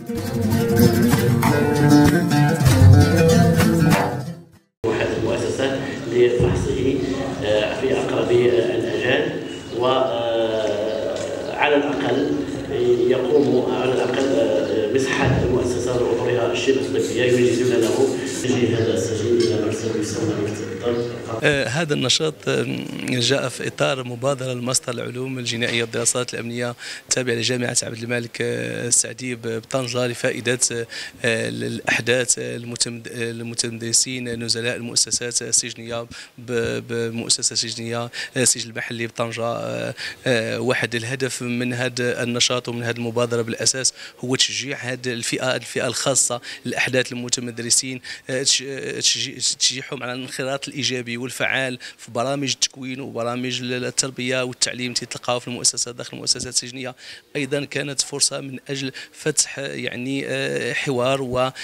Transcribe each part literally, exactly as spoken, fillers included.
هذه المؤسسة لفحصه في أقرب الأجال، وعلى الأقل يقوم على الأقل مسحات المؤسسة وأطرها الشبه الطبية يجيزون له تجي هذا السجين إلى مرسل يسمى هذا النشاط جاء في إطار مبادرة لماستر العلوم الجنائية والدراسات الأمنية التابعة لجامعة عبد الملك السعدي بطنجة لفائدة الأحداث المتمدرسين نزلاء المؤسسات السجنية بمؤسسة سجنية السجن المحلي بطنجة. واحد الهدف من هذا النشاط ومن هذه المبادرة بالأساس هو تشجيع هذه الفئة الفئة الخاصة الأحداث المتمدرسين، تشجيعهم على الانخراط الإيجابي والفعال في برامج التكوين وبرامج التربية والتعليم تلقاها في المؤسسات داخل المؤسسات السجنية. أيضا كانت فرصة من أجل فتح يعني حوار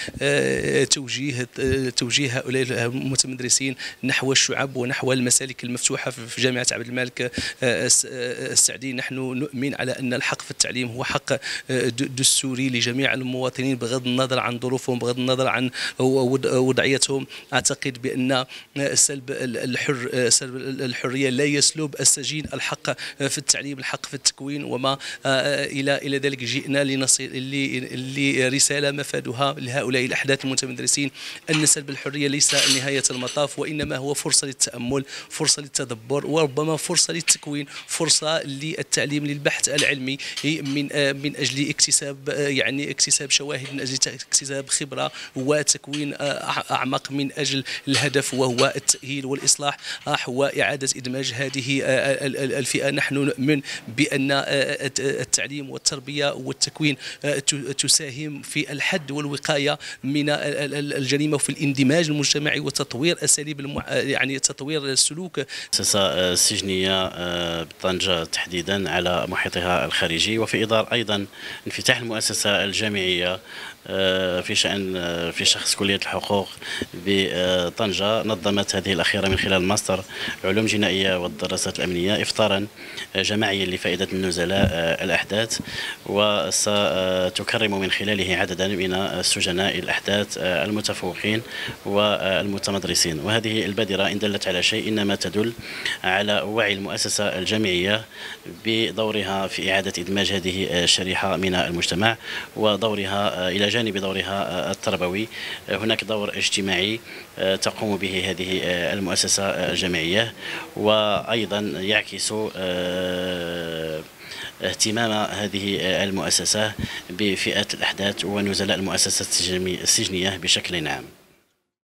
وتوجيه توجيه هؤلاء المتمدرسين نحو الشعب ونحو المسالك المفتوحة في جامعة عبد الملك السعدي. نحن نؤمن على أن الحق في التعليم هو حق دستوري لجميع المواطنين بغض النظر عن ظروفهم، بغض النظر عن وضعيتهم. أعتقد بأن سلب الحر سلب الحرية لا يسلب السجين الحق في التعليم، الحق في التكوين وما إلى إلى ذلك. جئنا لنصل لرسالة مفادها لهؤلاء الأحداث المتمدرسين أن سلب الحرية ليس نهاية المطاف، وإنما هو فرصة للتأمل، فرصة للتدبر، وربما فرصة للتكوين، فرصة للتعليم، للبحث العلمي من من أجل اكتساب يعني اكتساب شواهد، من أجل اكتساب خبرة وتكوين أعمق من أجل الهدف وهو التأهيل والإصلاح وإعادة إدماج هذه الفئة. نحن نؤمن بأن التعليم والتربية والتكوين تساهم في الحد والوقاية من الجريمة وفي الاندماج المجتمعي وتطوير أساليب يعني تطوير السلوك. المؤسسة السجنية بطنجة تحديدا على محيطها الخارجي، وفي إطار أيضا انفتاح المؤسسة الجامعية في شأن في شخص كلية الحقوق بطنجة، نظمت هذه الأخيرة من خلال ماستر علوم جنائية والدراسات الأمنية إفطارا جماعيا لفائدة النزلاء الأحداث، وستكرم من خلاله عددا من السجناء الأحداث المتفوقين والمتمدرسين. وهذه البادرة إن دلت على شيء إنما تدل على وعي المؤسسة الجامعية بدورها في إعادة إدماج هذه الشريحة من المجتمع ودورها إلى جانب دورها التربوي. هناك دور اجتماعي تقوم به هذه المؤسسة الجامعية، وأيضا يعكس اهتمام هذه المؤسسة بفئات الأحداث ونزلاء المؤسسات السجنية بشكل عام.